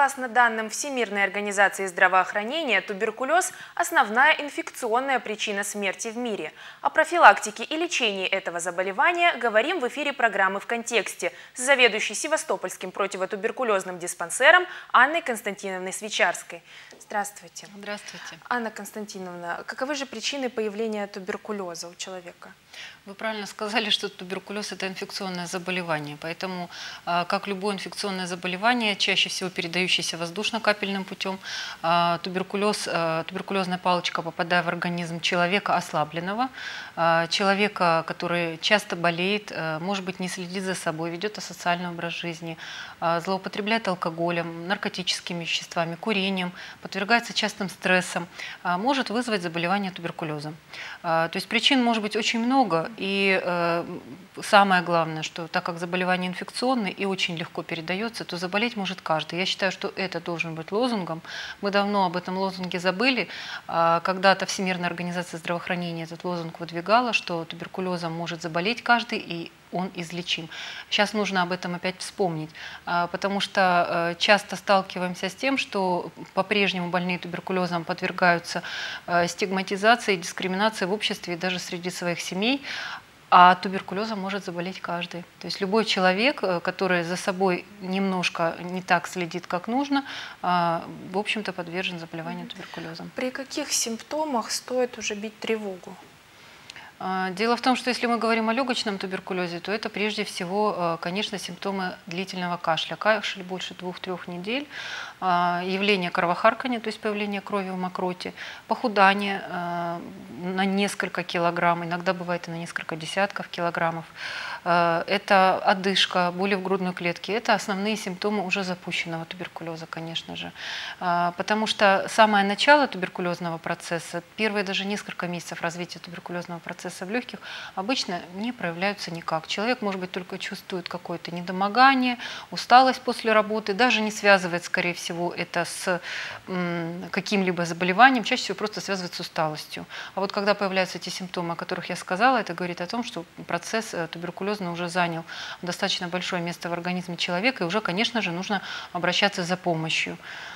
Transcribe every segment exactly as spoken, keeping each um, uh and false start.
Согласно данным Всемирной организации здравоохранения, туберкулез – основная инфекционная причина смерти в мире. О профилактике и лечении этого заболевания говорим в эфире программы «В контексте» с заведующей Севастопольским противотуберкулезным диспансером Анной Константиновной Свечарской. Здравствуйте. Здравствуйте. Анна Константиновна, каковы же причины появления туберкулеза у человека? Вы правильно сказали, что туберкулез – это инфекционное заболевание. Поэтому, как любое инфекционное заболевание, чаще всего передающееся воздушно-капельным путем, туберкулез, туберкулезная палочка, попадая в организм человека ослабленного, человека, который часто болеет, может быть, не следит за собой, ведет асоциальный образ жизни, злоупотребляет алкоголем, наркотическими веществами, курением, подвергается частым стрессам, может вызвать заболевание туберкулезом. То есть причин может быть очень много. И э, самое главное, что так как заболевание инфекционное и очень легко передается, то заболеть может каждый. Я считаю, что это должен быть лозунгом. Мы давно об этом лозунге забыли. А когда-то Всемирная организация здравоохранения этот лозунг выдвигала, что туберкулезом может заболеть каждый, и он излечим. Сейчас нужно об этом опять вспомнить, потому что часто сталкиваемся с тем, что по-прежнему больные туберкулезом подвергаются стигматизации, дискриминации в обществе и даже среди своих семей, а туберкулезом может заболеть каждый. То есть любой человек, который за собой немножко не так следит, как нужно, в общем-то подвержен заболеванию туберкулезом. При каких симптомах стоит уже бить тревогу? Дело в том, что если мы говорим о легочном туберкулезе, то это прежде всего, конечно, симптомы длительного кашля. Кашель больше двух-трех недель, явление кровохаркания, то есть появление крови в мокроте, похудание на несколько килограмм, иногда бывает и на несколько десятков килограммов. Это одышка, боли в грудной клетке. Это основные симптомы уже запущенного туберкулеза, конечно же. Потому что самое начало туберкулезного процесса, первые даже несколько месяцев развития туберкулезного процесса в легких обычно не проявляются никак. Человек, может быть, только чувствует какое-то недомогание, усталость после работы, даже не связывает, скорее всего, это с каким-либо заболеванием, чаще всего просто связывает с усталостью. А вот когда появляются эти симптомы, о которых я сказала, это говорит о том, что процесс туберкулезный уже занял достаточно большое место в организме человека, и уже, конечно же, нужно обращаться за помощью.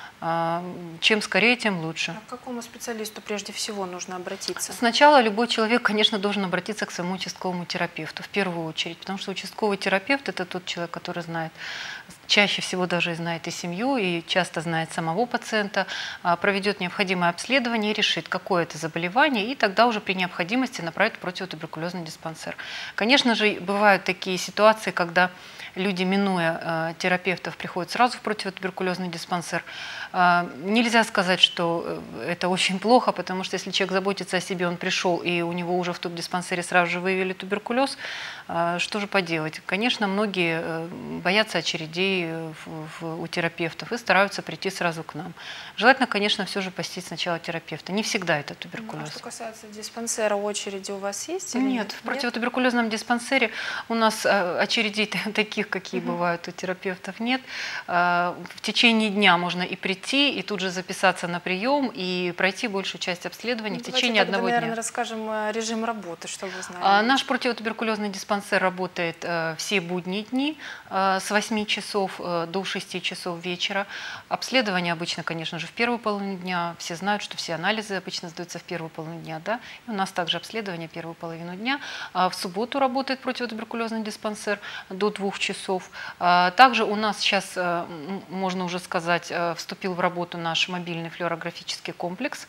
Чем скорее, тем лучше. А к какому специалисту прежде всего нужно обратиться? Сначала любой человек, конечно, должен обратиться к своему участковому терапевту в первую очередь, потому что участковый терапевт – это тот человек, который знает, чаще всего даже знает и семью, и часто знает самого пациента, проведет необходимое обследование и решит, какое это заболевание, и тогда уже при необходимости направит в противотуберкулезный диспансер. Конечно же, бывают такие ситуации, когда люди, минуя терапевтов, приходят сразу в противотуберкулезный диспансер. Нельзя сказать, что это очень плохо, потому что если человек заботится о себе, он пришел, и у него уже в тубдиспансере сразу же выявили туберкулез, что же поделать? Конечно, многие боятся очередей у терапевтов и стараются прийти сразу к нам. Желательно, конечно, все же посетить сначала терапевта. Не всегда это туберкулез. А что касается диспансера, очереди у вас есть? Или нет, нет, в противотуберкулезном диспансере у нас очередей таких, какие угу. бывают у терапевтов, нет. В течение дня можно и прийти, и тут же записаться на прием, и пройти большую часть обследований ну, в течение тогда, одного наверное, дня. Расскажем режим работы, чтобы вы знали. А, наш противотуберкулезный диспансер работает э, все будние дни э, с восьми часов э, до шести часов вечера. Обследование обычно, конечно же, в первую половину дня. Все знают, что все анализы обычно сдаются в первую половину дня. Да? И у нас также обследование первую половину дня. А в субботу работает противотуберкулезный диспансер до двух часов. А, также у нас сейчас, э, можно уже сказать, э, вступил в работу наш мобильный флюорографический комплекс,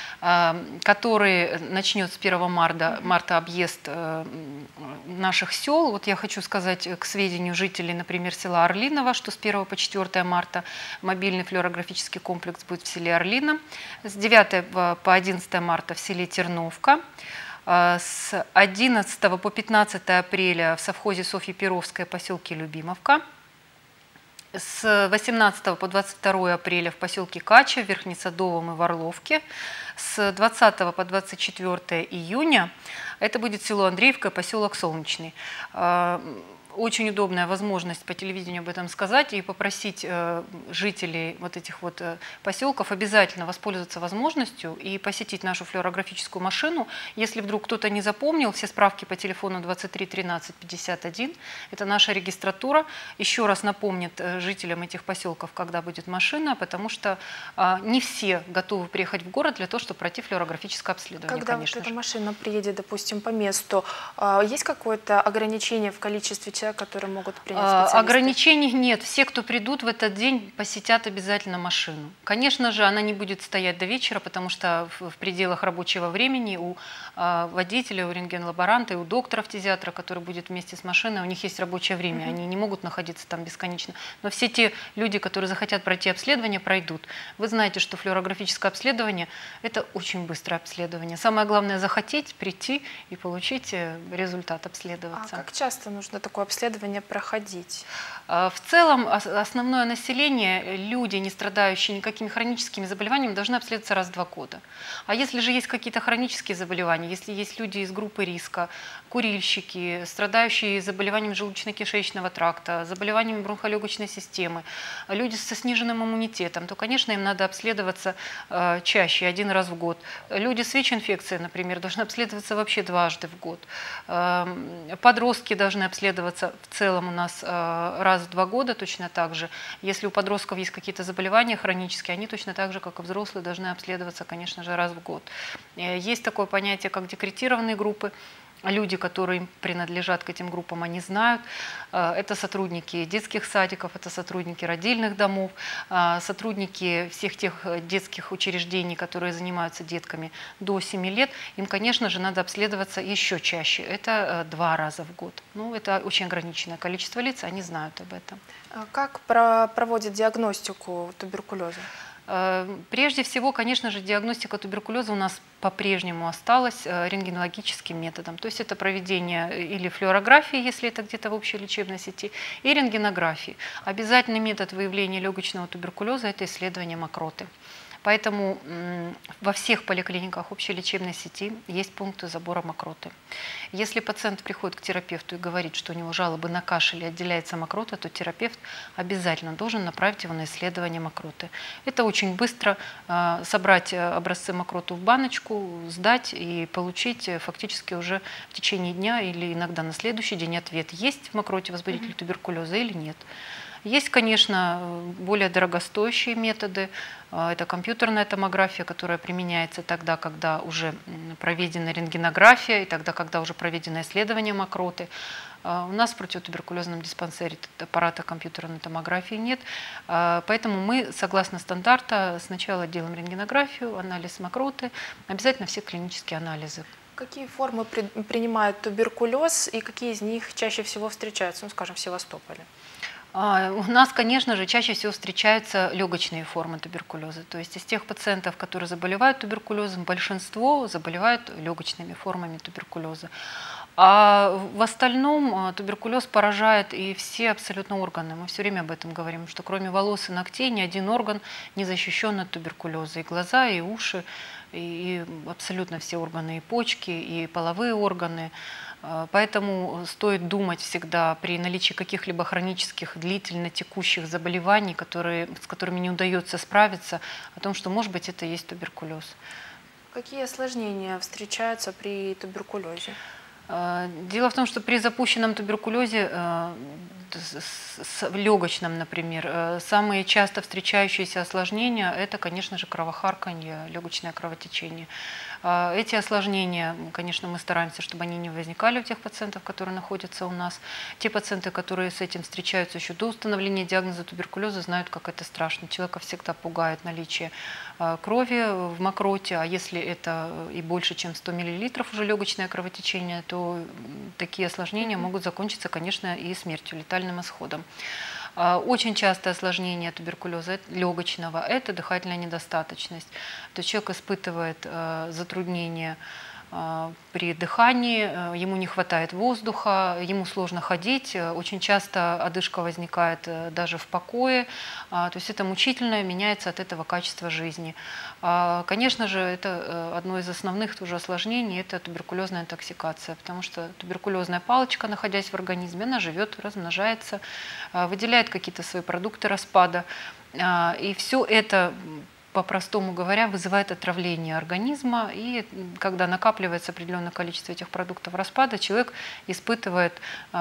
который начнет с первого марта, марта объезд наших сел. Вот я хочу сказать к сведению жителей, например, села Орлиново, что с первого по четвёртое марта мобильный флюорографический комплекс будет в селе Орлино, с девятого по одиннадцатое марта в селе Терновка, с одиннадцатого по пятнадцатое апреля в совхозе Софья Перовская, поселке Любимовка, с восемнадцатого по двадцать второе апреля в поселке Кача, в Верхнесадовом и в Орловке, с двадцатого по двадцать четвёртое июня это будет село Андреевка, поселок Солнечный. очень удобная возможность по телевидению об этом сказать и попросить э, жителей вот этих вот э, поселков обязательно воспользоваться возможностью и посетить нашу флюорографическую машину. Если вдруг кто-то не запомнил, все справки по телефону двадцать три тринадцать пятьдесят один. Это наша регистратура. Еще раз напомнит э, жителям этих поселков, когда будет машина, потому что э, не все готовы приехать в город для того, чтобы пройти флюорографическое обследование. Когда конечно вот эта же. машина приедет, допустим, по месту, э, есть какое-то ограничение в количестве человек, которые могут принять специалисты? Ограничений нет. Все, кто придут в этот день, посетят обязательно машину. Конечно же, она не будет стоять до вечера, потому что в пределах рабочего времени у водителя, у рентген-лаборанта и у доктора-фтизиатра, который будет вместе с машиной, у них есть рабочее время, они не могут находиться там бесконечно. Но все те люди, которые захотят пройти обследование, пройдут. Вы знаете, что флюорографическое обследование – это очень быстрое обследование. Самое главное – захотеть, прийти и получить результат обследоваться. А как часто нужно такое обследование проходить? В целом, основное население, люди, не страдающие никакими хроническими заболеваниями, должны обследоваться раз в два года. А если же есть какие-то хронические заболевания, если есть люди из группы риска, курильщики, страдающие заболеваниями желудочно-кишечного тракта, заболеваниями бронхолегочной системы, люди со сниженным иммунитетом, то, конечно, им надо обследоваться чаще, один раз в год. Люди с ВИЧ-инфекцией, например, должны обследоваться вообще дважды в год. Подростки должны обследоваться в целом у нас раз в два года точно так же. Если у подростков есть какие-то заболевания хронические, они точно так же, как и взрослые, должны обследоваться, конечно же, раз в год. Есть такое понятие, как декретированные группы. Люди, которые принадлежат к этим группам, они знают. Это сотрудники детских садиков, это сотрудники родильных домов, сотрудники всех тех детских учреждений, которые занимаются детками до семи лет. Им, конечно же, надо обследоваться еще чаще. Это два раза в год. Ну, это очень ограниченное количество лиц, они знают об этом. Как проводят диагностику туберкулеза? Прежде всего, конечно же, диагностика туберкулеза у нас по-прежнему осталась рентгенологическим методом. То есть это проведение или флюорографии, если это где-то в общей лечебной сети, и рентгенографии. Обязательный метод выявления легочного туберкулеза – это исследование мокроты. Поэтому во всех поликлиниках общей лечебной сети есть пункты забора мокроты. Если пациент приходит к терапевту и говорит, что у него жалобы на кашель и отделяется мокрота, то терапевт обязательно должен направить его на исследование мокроты. Это очень быстро собрать образцы мокроты в баночку, сдать и получить фактически уже в течение дня или иногда на следующий день ответ, есть в мокроте возбудитель туберкулеза или нет. Есть, конечно, более дорогостоящие методы. Это компьютерная томография, которая применяется тогда, когда уже проведена рентгенография и тогда, когда уже проведено исследование мокроты. У нас в противотуберкулезном диспансере аппарата компьютерной томографии нет, поэтому мы, согласно стандарта, сначала делаем рентгенографию, анализ мокроты, обязательно все клинические анализы. Какие формы при, принимает туберкулез и какие из них чаще всего встречаются, ну, скажем, в Севастополе? У нас, конечно же, чаще всего встречаются легочные формы туберкулеза. То есть из тех пациентов, которые заболевают туберкулезом, большинство заболевают легочными формами туберкулеза. А в остальном туберкулез поражает и все абсолютно органы. Мы все время об этом говорим, что кроме волос и ногтей ни один орган не защищен от туберкулеза. И глаза, и уши, и абсолютно все органы, и почки, и половые органы. Поэтому стоит думать всегда при наличии каких-либо хронических, длительно текущих заболеваний, которые, с которыми не удается справиться, о том, что, может быть, это и есть туберкулез. Какие осложнения встречаются при туберкулезе? Дело в том, что при запущенном туберкулезе, легочном, например, самые часто встречающиеся осложнения – это, конечно же, кровохарканье, легочное кровотечение. Эти осложнения, конечно, мы стараемся, чтобы они не возникали у тех пациентов, которые находятся у нас. Те пациенты, которые с этим встречаются еще до установления диагноза туберкулеза, знают, как это страшно. Человека всегда пугает наличие крови в мокроте, а если это и больше, чем сто миллилитров уже легочное кровотечение, то такие осложнения могут закончиться, конечно, и смертью, летальным исходом. Очень частое осложнение туберкулеза легочного – это дыхательная недостаточность. То есть человек испытывает затруднение при дыхании, ему не хватает воздуха, ему сложно ходить, очень часто одышка возникает даже в покое, то есть это мучительно, меняется от этого качество жизни. Конечно же, это одно из основных тоже осложнений, это туберкулезная интоксикация, потому что туберкулезная палочка, находясь в организме, она живет, размножается, выделяет какие-то свои продукты распада, и все это, по-простому говоря, вызывает отравление организма, и когда накапливается определенное количество этих продуктов распада, человек испытывает,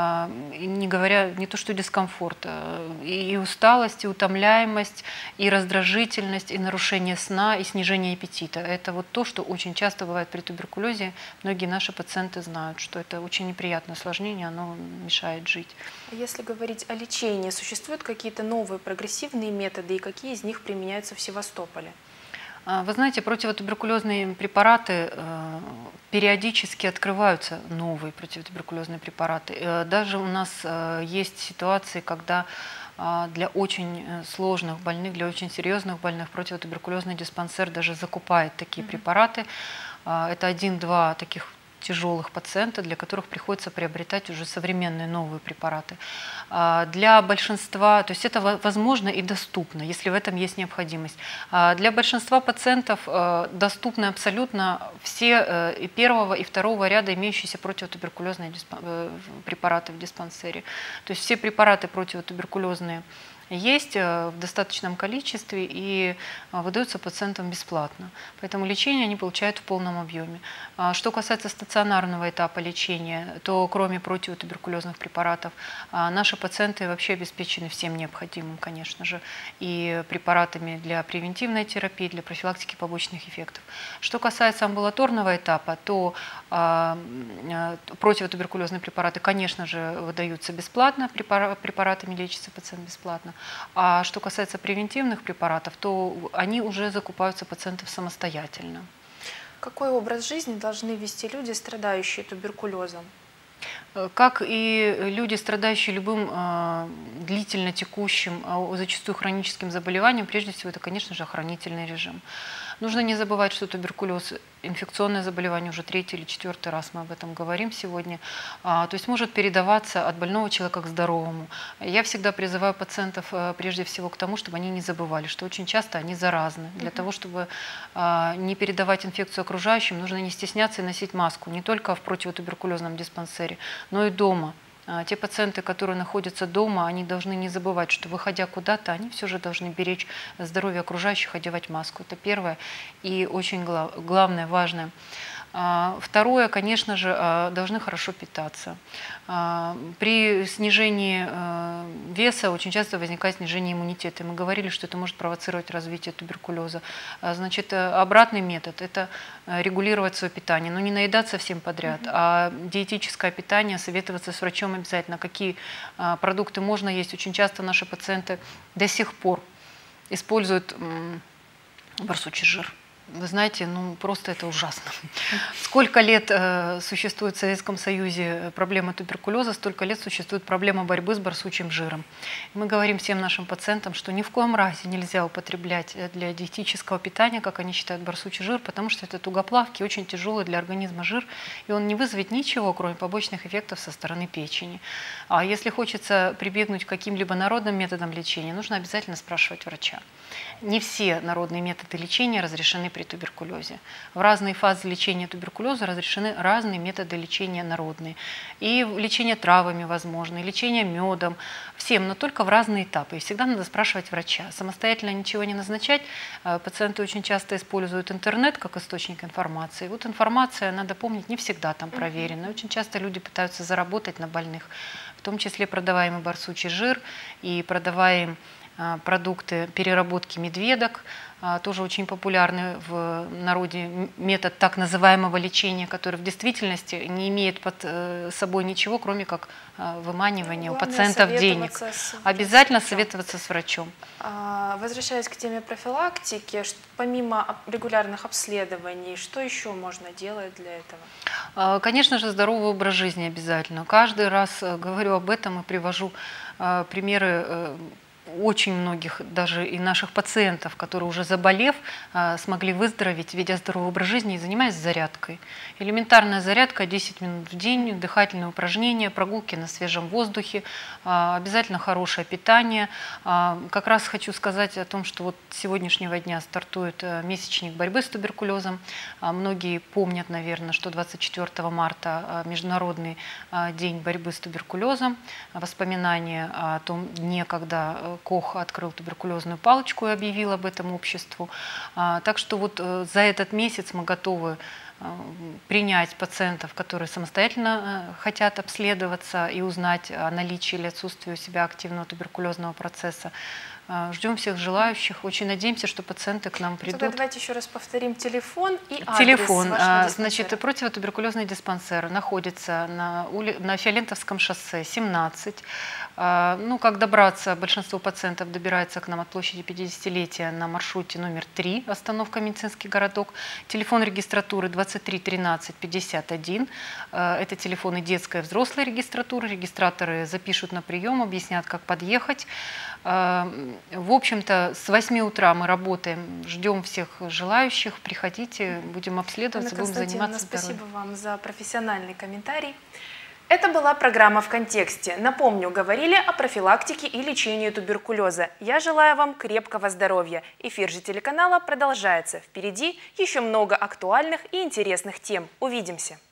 не говоря, не то что дискомфорт, и усталость, и утомляемость, и раздражительность, и нарушение сна, и снижение аппетита. Это вот то, что очень часто бывает при туберкулезе. Многие наши пациенты знают, что это очень неприятное осложнение, оно мешает жить. Если говорить о лечении, существуют какие-то новые прогрессивные методы, и какие из них применяются в Севастополе? Вы знаете, противотуберкулезные препараты, периодически открываются новые противотуберкулезные препараты. Даже у нас есть ситуации, когда для очень сложных больных, для очень серьезных больных противотуберкулезный диспансер даже закупает такие mm-hmm. препараты. Это один-два таких тяжелых пациентов, для которых приходится приобретать уже современные новые препараты. Для большинства, то есть это возможно и доступно, если в этом есть необходимость. Для большинства пациентов доступны абсолютно все и первого, и второго ряда имеющиеся противотуберкулезные препараты в диспансере. То есть все препараты противотуберкулезные есть в достаточном количестве и выдаются пациентам бесплатно. Поэтому лечение они получают в полном объеме. Что касается стационарного этапа лечения, то кроме противотуберкулезных препаратов, наши пациенты вообще обеспечены всем необходимым, конечно же, и препаратами для превентивной терапии, для профилактики побочных эффектов. Что касается амбулаторного этапа, то противотуберкулезные препараты, конечно же, выдаются бесплатно, препаратами лечится пациент бесплатно. А что касается превентивных препаратов, то они уже закупаются пациентов самостоятельно. Какой образ жизни должны вести люди, страдающие туберкулезом? Как и люди, страдающие любым э, длительно текущим, э, зачастую хроническим заболеванием, прежде всего это, конечно же, охранительный режим. Нужно не забывать, что туберкулез – инфекционное заболевание, уже третий или четвертый раз мы об этом говорим сегодня, а, то есть может передаваться от больного человека к здоровому. Я всегда призываю пациентов а, прежде всего к тому, чтобы они не забывали, что очень часто они заразны. Для mm-hmm. того, чтобы а, не передавать инфекцию окружающим, нужно не стесняться и носить маску не только в противотуберкулезном диспансере, но и дома. Те пациенты, которые находятся дома, они должны не забывать, что выходя куда-то, они все же должны беречь здоровье окружающих, одевать маску. Это первое и очень главное, важное. Второе, конечно же, должны хорошо питаться. При снижении веса очень часто возникает снижение иммунитета. Мы говорили, что это может провоцировать развитие туберкулеза. Значит, обратный метод – это регулировать свое питание, но не наедаться всем подряд, mm-hmm. а диетическое питание, советоваться с врачом обязательно, какие продукты можно есть. Очень часто наши пациенты до сих пор используют барсучий жир. Вы знаете, ну просто это ужасно. Сколько лет э, существует в Советском Союзе проблема туберкулеза, столько лет существует проблема борьбы с барсучим жиром. Мы говорим всем нашим пациентам, что ни в коем разе нельзя употреблять для диетического питания, как они считают, барсучий жир, потому что это тугоплавкий, очень тяжелый для организма жир, и он не вызовет ничего, кроме побочных эффектов со стороны печени. А если хочется прибегнуть к каким-либо народным методам лечения, нужно обязательно спрашивать врача. Не все народные методы лечения разрешены при туберкулезе. В разные фазы лечения туберкулеза разрешены разные методы лечения народные. И лечение травами возможно, и лечение медом, всем, но только в разные этапы. И всегда надо спрашивать врача. Самостоятельно ничего не назначать. Пациенты очень часто используют интернет как источник информации. Вот информация, надо помнить, не всегда там проверена. Очень часто люди пытаются заработать на больных, в том числе продаваем и барсучий жир, и продаваем продукты переработки медведок, тоже очень популярный в народе метод так называемого лечения, который в действительности не имеет под собой ничего, кроме как выманивания у пациентов денег. Обязательно советоваться с врачом. Возвращаясь к теме профилактики, помимо регулярных обследований, что еще можно делать для этого? Конечно же, здоровый образ жизни обязательно. Каждый раз говорю об этом и привожу примеры очень многих, даже и наших пациентов, которые уже заболев, смогли выздороветь, ведя здоровый образ жизни и занимаясь зарядкой. Элементарная зарядка десять минут в день, дыхательные упражнения, прогулки на свежем воздухе, обязательно хорошее питание. Как раз хочу сказать о том, что вот с сегодняшнего дня стартует месячник борьбы с туберкулезом. Многие помнят, наверное, что двадцать четвёртого марта Международный день борьбы с туберкулезом. Воспоминания о том дне, когда Кох открыл туберкулезную палочку и объявил об этом обществу. Так что вот за этот месяц мы готовы принять пациентов, которые самостоятельно хотят обследоваться и узнать о наличии или отсутствии у себя активного туберкулезного процесса. Ждем всех желающих. Очень надеемся, что пациенты к нам придут. Тогда давайте еще раз повторим телефон и адрес Телефон. вашего Значит, противотуберкулезный диспансер находится на, ули... на Фиолентовском шоссе семнадцать. Ну, как добраться? Большинство пациентов добирается к нам от площади пятидесятилетия на маршруте номер три, остановка Медицинский городок. Телефон регистратуры двадцать три тринадцать пятьдесят один. Это телефоны детской и взрослой регистратуры. Регистраторы запишут на прием, объяснят, как подъехать. В общем-то, с восьми утра мы работаем, ждем всех желающих. Приходите, будем обследоваться, будем заниматься здоровьем. Спасибо вам за профессиональный комментарий. Это была программа «В контексте». Напомню, говорили о профилактике и лечении туберкулеза. Я желаю вам крепкого здоровья. Эфир же телеканала продолжается. Впереди еще много актуальных и интересных тем. Увидимся!